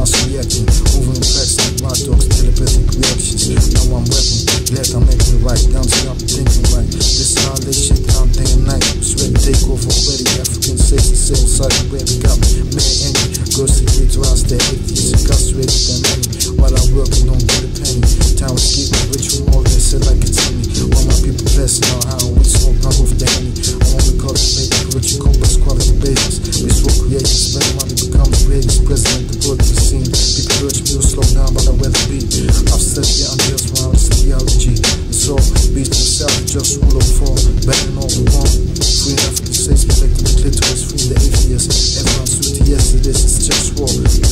Once reacting, over-impressed like my dog's telepathic reactions. Now I'm rapping, glad I'm making it right. Down to I'm thinking right. This is how I lay shit down day and night. It's ready to take over already. African says the same side where we got man envy. Girls to get to us, they're atheists, incarcerated than many. While I'm working, don't get a penny. Time was keeping rich from all they said like it's in me. All my people blessing on how we smoke, not off the henny. I want to cultivate what you call best quality basis. We smoke creation, spend money, become the greatest president the world has seen. People urge me to slow down, but I rather be. I've said the undeals around this theology. It's all beast himself, just rule of form. Better than all we want. Free African states, protecting the clitoris, free the atheists. Everyone's with yes, it is, it's just war.